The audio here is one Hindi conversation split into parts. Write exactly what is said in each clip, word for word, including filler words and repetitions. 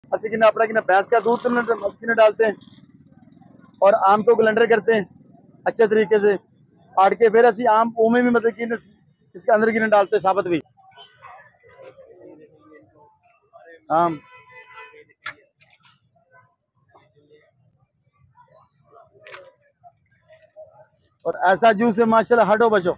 ਅਸੀਂ किन्ना अपना किन्ना भैंस का दूध किन्ना डालते हैं और आम को ग्लैंडर करते हैं अच्छे तरीके से काट के, फिर ਅਸੀਂ आम उमें भी मतलब कि इसके अंदर किन्ना डालते हैं साबित भी आम। और ऐसा जूस है माशाल्लाह, हटो बचो।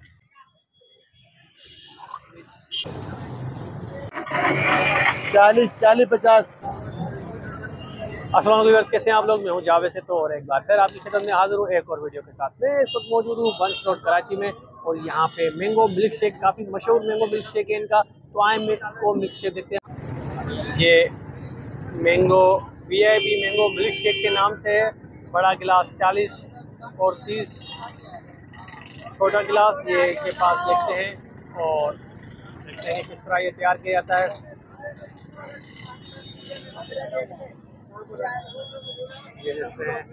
चालीस चालीस पचास। अस्सलाम वालेकुम, कैसे हैं आप लोग? मैं हूं जावेद से, तो और एक बार फिर आपकी खिदमत में हाजिर हूं एक और वीडियो के साथ। मैं इस वक्त मौजूद हूं बंस रोड कराची में, और यहाँ पे मैंगो मिल्क शेक, काफ़ी मशहूर मैंगो मिल्क शेक है इनका। तो आए मैं आपको मिल्क शेक देखते हैं। ये mango V I P mango milk shake के नाम से है। बड़ा गिलास चालीस और तीस, छोटा गिलास ये के पास देखते हैं और देखते हैं किस तरह ये तैयार किया जाता है। ये देखते हैं।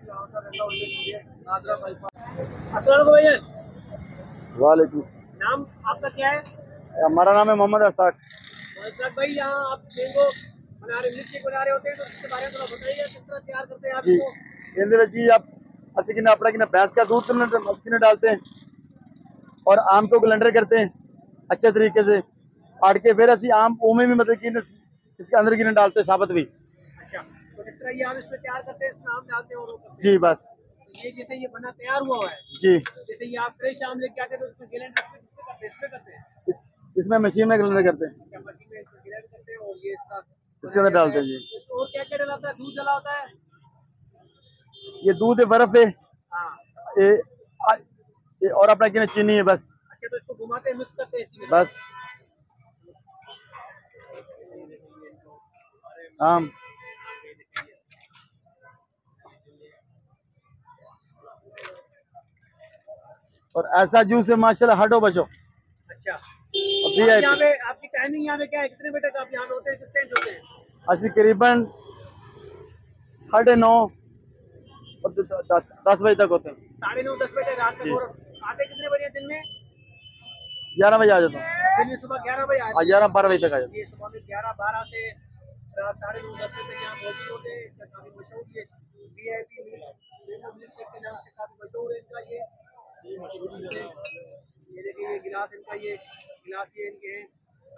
भैया, वालेकुम। नाम आपका क्या है? हमारा नाम है मोहम्मद असाक। भाई, यहाँ आप मैंगो बना रहे, मिल्क शेक बना रहे होते हैं, तो इसके बारे में थोड़ा बताइए, किस तरह तैयार करते हैं आप जी, इसको? इनके विच जी आप ਅਸੀਂ किन्ना अपना किन्ना भैंस का दूध किन्ना डालते हैं और आम को ग्लैंडर करते हैं अच्छे तरीके से काट के, फिर ਅਸੀਂ आम उमें भी मतलब कि इसके अंदर किन्ना डालते हैं साबित भी। अच्छा, तो किस तरह ये आप इसमें तैयार करते हैं, इसमें आम डालते हैं और वो करते हैं? जी बस ये जैसे ये बना तैयार हुआ हुआ है जी, जैसे ये आप फ्रेश आम लेके आते हैं, तो उसमें ग्लैंडर इसमें करते हैं, इसमें करते हैं? इस इसमें मशीन में ग्लैंडर करते हैं, अच्छा, मशीन में इसको ग्राइंड करते हैं और ये इसका इसके अंदर डालते हैं जी। इसको और क्या क्या डला होता है? दूध डला होता है? ये दूध है, बर्फ है, हाँ। ये, आ, ये और अपना किन्ना चीनी है बस। अच्छा, तो इसको घुमाते हैं, मिक्स करते हैं इसी में बस आम। और ऐसा जूस है माशाल्लाह, हटो बचो। अच्छा, अभी आप यहाँ पे आपकी टाइमिंग यहाँ पे क्या है? कितने बजे तक आप यहाँ पे होते हैं, किस टाइम होते हैं? असि करीबन साढ़े नौ और दस, दस बजे तक होते हैं। साढ़े नौ दस बजे रात में। और आते कितने बजे दिन में? ग्यारह बजे आ जाता हूँ। दिन में सुबह ग्यारह बजे आते हैं? ग्यारह बारह बजे तक आ जाता हूँ। ये सुबह में ग्यारह बारह से रात साढ़े नौ दस बजे यहाँ मौजूद होते हैं। काफ़ी मशहूर ये V I P milk shake के नाम से काफ़ी मशहूर है इनका। ये ये देखिए, ये गिलास इनका, ये गिलास ये इनके हैं।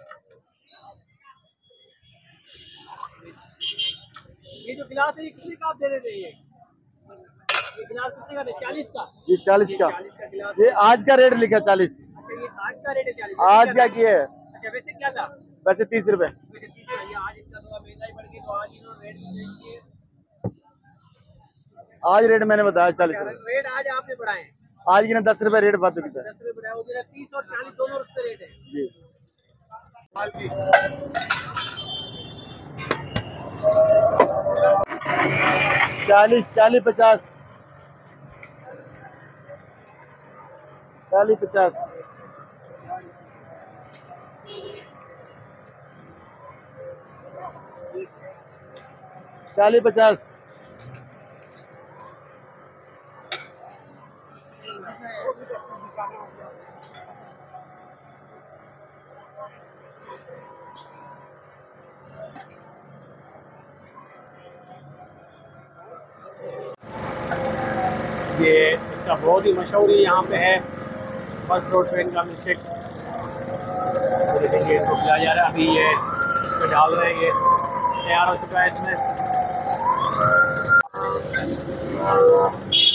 ये जो गिलास है, ये कितने का आप दे देते हैं? ये ये गिलास कितने का? चालीस का? ये चालीस का, चालीस का गिलास। ये आज का रेट लिखा चालीस। अच्छा, ये आज का रेट है चालीस? आज क्या किया है? अच्छा, वैसे क्या था? वैसे तीस रुपए। वैसे तीस का। ये आज इतना थोड़ा महंगाई बढ़ गई, तो आज इन्होंने रेट किए। आज रेट मैंने बताया चालीस रुपए। रेट आज आपने बढ़ाए? आज की ना दस रुपए रेट बात की दस रुपए बढ़ाया हो गया। तीस और चालीस दोनों रुपए रेट है जी। चालीस चालीस पचास, चालीस पचास, चालीस पचास। ये इसका बहुत ही मशहूर ही यहाँ पे है बस रोड पे इनका मिल्क शेक। देखिए, इसको खिलाया जा रहा है। अभी ये इसमें डाल रहे हैं, ये तैयार हो चुका है इसमें।